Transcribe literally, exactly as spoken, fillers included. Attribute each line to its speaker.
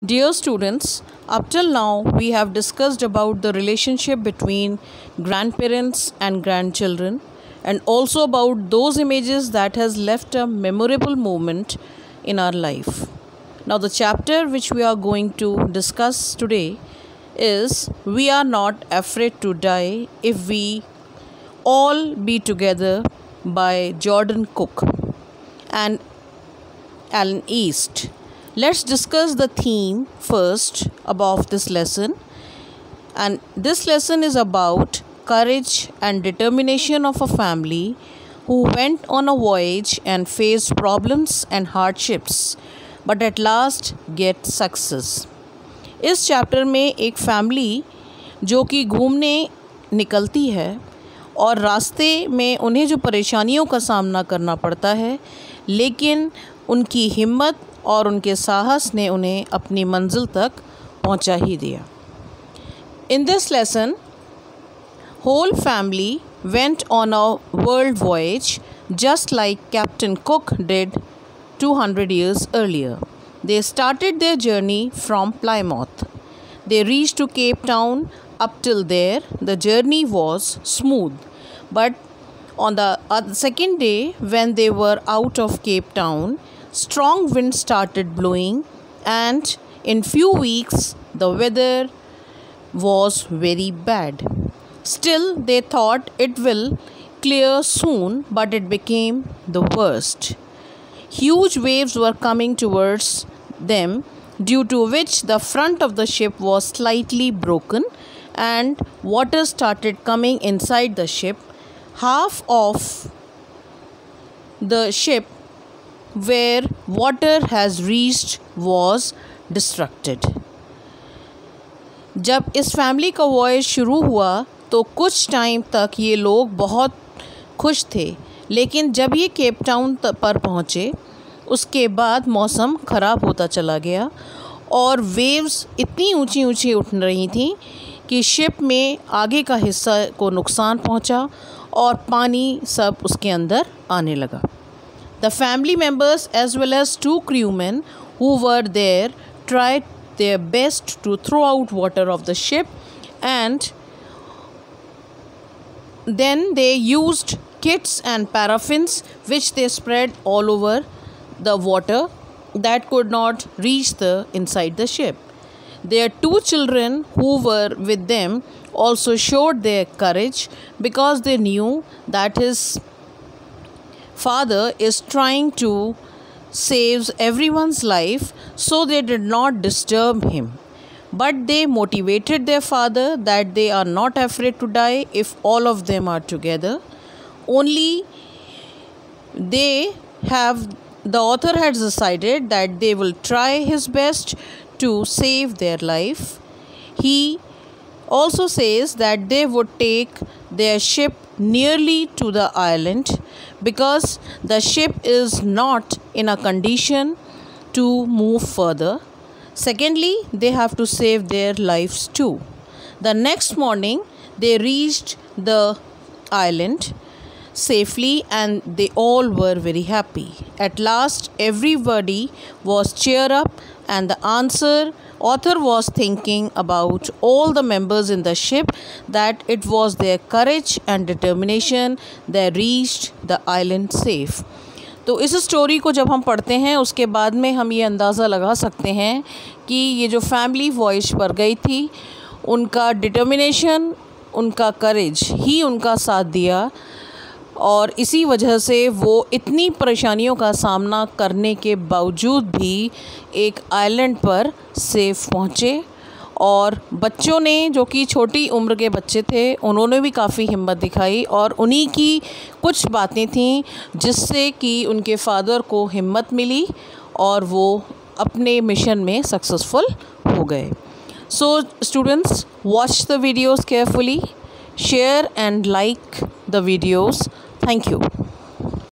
Speaker 1: Dear students, up till now we have discussed about the relationship between grandparents and grandchildren and also about those images that has left a memorable moment in our life. Now the chapter which we are going to discuss today is We Are Not Afraid to Die If We All Be Together by Jordan Cook and Alan East. Let's discuss the theme first above this lesson. And this lesson is about courage and determination of a family who went on a voyage and faced problems and hardships but at last get success. इस chapter में एक family जो कि घूमने निकलती है और रास्ते में उन्हें जो परेशानियों का सामना करना पड़ता है, लेकिन उनकी हिम्मत और उनके साहस ने उन्हें अपनी मंजिल तक पहुंचा ही दिया. In this lesson, whole family went on a world voyage just like Captain Cook did two hundred years earlier. They started their journey from Plymouth. They reached to Cape Town. Up till there, the journey was smooth. But on the uh, second day, when they were out of Cape Town, strong wind started blowing, and in few weeks the weather was very bad. Still, they thought it will clear soon, but it became the worst. Huge waves were coming towards them, due to which the front of the ship was slightly broken and water started coming inside the ship. Half of the ship where water has reached was destructed. जब इस family का voyage शुरू हुआ तो कुछ time तक ये लोग बहुत खुश थे, लेकिन जब ये केप टाउन पर पहुँचे उसके बाद मौसम ख़राब होता चला गया और वेव्स इतनी ऊंची ऊंची उठ रही थी कि शिप में आगे का हिस्सा को नुकसान पहुंचा और पानी सब उसके अंदर आने लगा. The family members as well as two crewmen who were there tried their best to throw out water of the ship, and then they used kits and paraffins which they spread all over the water that could not reach the inside the ship. Their two children who were with them also showed their courage because they knew that his father is trying to save everyone's life, so they did not disturb him. But they motivated their father that they are not afraid to die if all of them are together. Only they have, the author has decided that they will try his best to save their life. He also says that they would take their ship nearly to the island because the ship is not in a condition to move further. Secondly, they have to save their lives too. The next morning, they reached the island safely and they all were very happy. At last, everybody was cheered up, and the answer author was thinking about all the members in the ship that it was their courage and determination that reached the island safe. तो इस story को जब हम पढ़ते हैं उसके बाद में हम ये अंदाज़ा लगा सकते हैं कि ये जो फैमिली वॉयज पर गई थी उनका डिटर्मिनेशन, उनका करेज ही उनका साथ दिया और इसी वजह से वो इतनी परेशानियों का सामना करने के बावजूद भी एक आइलैंड पर सेफ पहुँचे. और बच्चों ने, जो कि छोटी उम्र के बच्चे थे, उन्होंने भी काफ़ी हिम्मत दिखाई और उन्हीं की कुछ बातें थीं जिससे कि उनके फादर को हिम्मत मिली और वो अपने मिशन में सक्सेसफुल हो गए. So students, watch the videos carefully, share and like the videos. Thank you.